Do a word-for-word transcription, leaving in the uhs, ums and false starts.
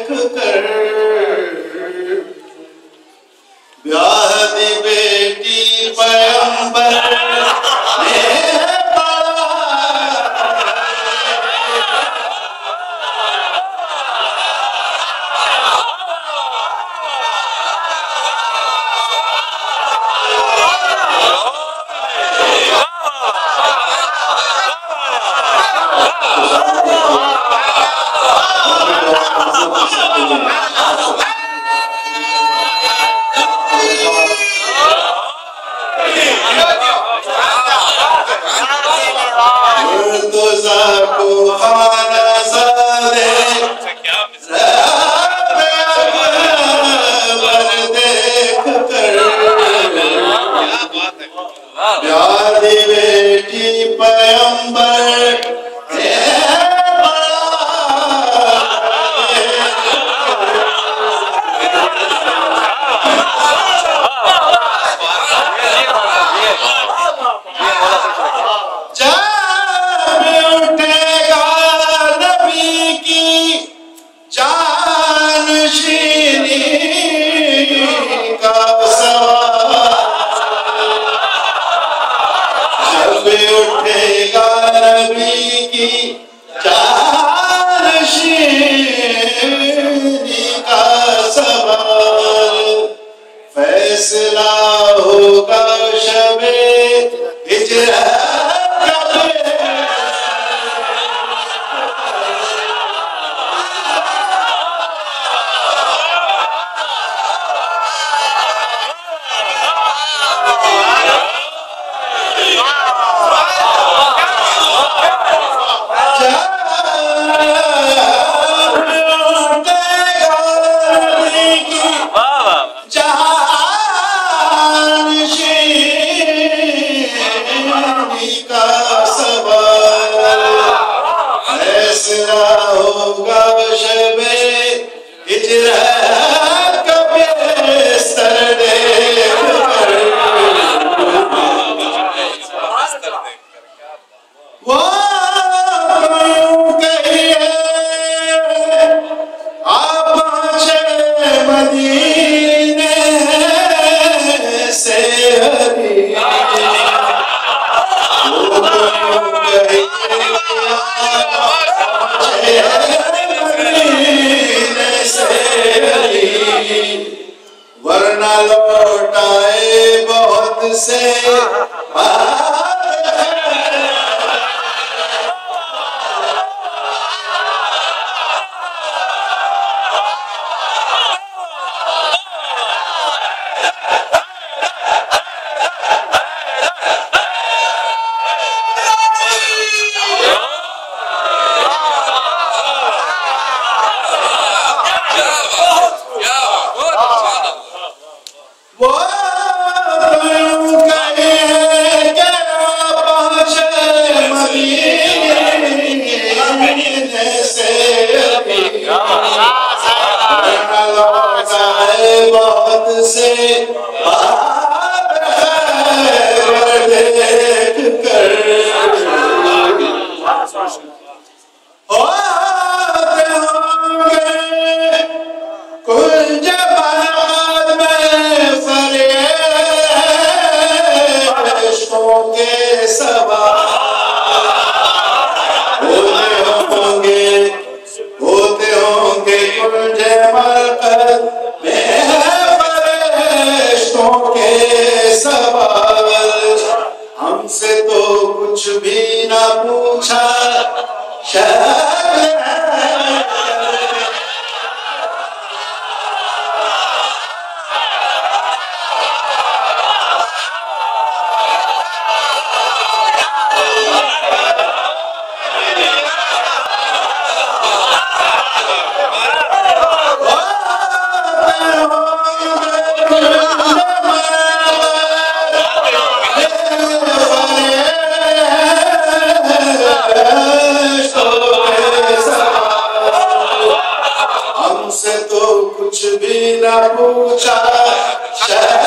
देख कर ब्याह दी बेटी पैगंबर ने मुर्तजा को खाना ज़ादे बर देख कर प्यारी बेटी पैगंबर उठेगा नबी की जानशीनी का सवाल फैसला होगा शबे हिजरत होगा शबे हिजरत का बिस्तर देख कर वो कहिए आप पहुंचे मदीने से हरी वो कहिए वरना लौटाए बहुत से बहुत से देख कर होते होंगे कुंज बारात में फरिश्तों के सवार होते होंगे होते होंगे कुंज मरकत के सवाल हमसे तो कुछ भी ना पूछा कुछ भी ना पूछा